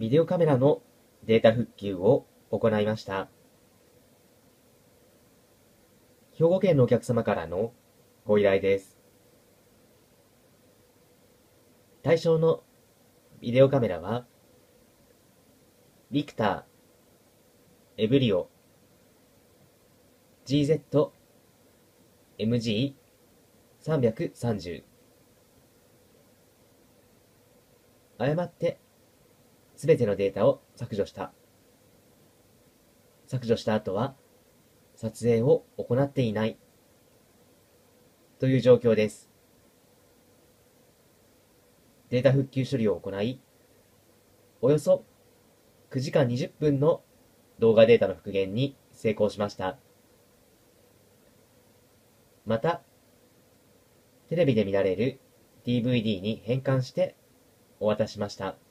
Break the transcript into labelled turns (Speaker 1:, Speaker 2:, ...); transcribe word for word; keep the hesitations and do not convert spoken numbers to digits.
Speaker 1: ビデオカメラのデータ復旧を行いました。兵庫県のお客様からのご依頼です。対象のビデオカメラは、ビクター、エブリオ、ジーゼット、エムジーさんびゃくさんじゅう。誤ってすべてのデータを削除した。削除した後は撮影を行っていないという状況です。データ復旧処理を行い、およそくじかんにじゅっぷんの動画データの復元に成功しました。また、テレビで見られる ディーブイディー に変換してお渡ししました。